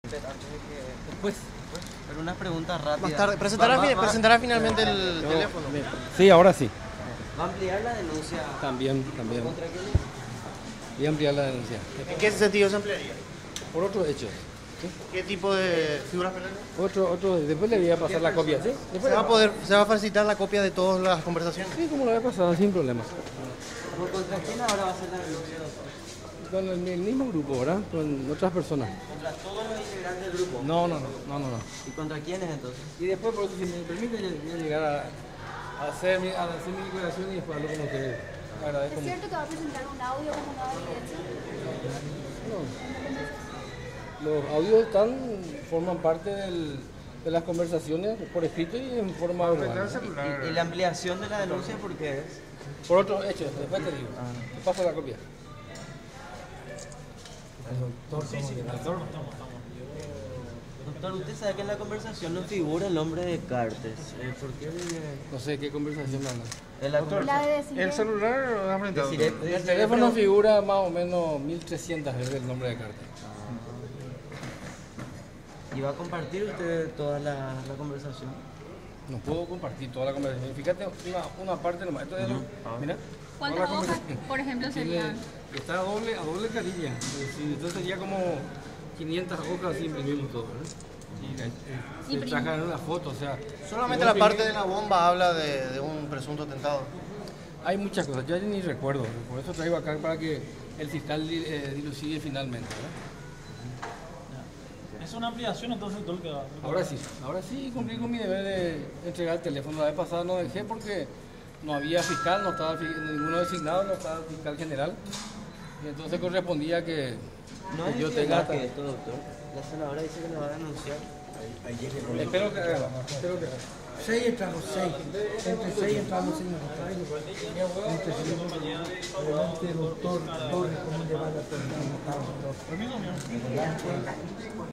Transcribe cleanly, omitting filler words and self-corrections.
Después, pero una pregunta rápida. Más tarde, presentará finalmente el teléfono. Sí, ahora sí. ¿Va a ampliar la denuncia También. contra quién? Voy a ampliar la denuncia. ¿En qué sentido se ampliaría? Por otros hechos. ¿Qué tipo de figuras penales? Después le voy a pasar la copia, ¿sí? Se va a facilitar la copia de todas las conversaciones. Sí, como la vez pasada, sin problemas. ¿Por contra quién ahora va a ser la denuncia, doctor? Con el mismo grupo, ¿verdad? Con otras personas. ¿Contra todos los integrantes del grupo? No. ¿Y contra quiénes entonces? Y después, por eso, si me permite, voy a llegar a hacer mi declaración y después hablo con ustedes. Agradezco ¿Es mucho. cierto que va a presentar un audio como nueva evidencia? No. Los audios forman parte de las conversaciones por escrito y en forma verbal. ¿Y la ampliación de la denuncia por qué es? Por otros hechos, después te digo. Te paso la copia. Doctor, usted sabe que en la conversación no figura el nombre de Cartes. ¿Por qué? No sé qué conversación hablan. En la La de decir. ¿El celular dame el dato? En el teléfono figura más o menos 1300 veces el nombre de Cartes. ¿Y va a compartir usted toda la conversación? No puedo compartir toda la conversación. Fíjate una parte nomás. Esto es mira. ¿Cuántas toda la hojas, conversación. por ejemplo, serían? Está a doble carilla. Entonces sería como 500 hojas si imprimimos todo, ¿verdad? Se sacan una foto, o sea. Solamente la parte de la bomba habla de un presunto atentado. Hay muchas cosas, yo ya ni recuerdo. Por eso traigo acá para que el fiscal dilucide finalmente, ¿verdad? Es una ampliación entonces todo lo que va. Ahora sí cumplí con mi deber de entregar el teléfono. La vez pasada no dejé porque no había fiscal, no estaba ninguno designado, no estaba fiscal general. Y entonces correspondía que yo tenga... esto, doctor. La senadora dice que le va a denunciar. Espero que haga. 6 entramos, 6. Entre 6 entramos, señor. Entre 6 doctor Torres, ¿cómo le va a la persona?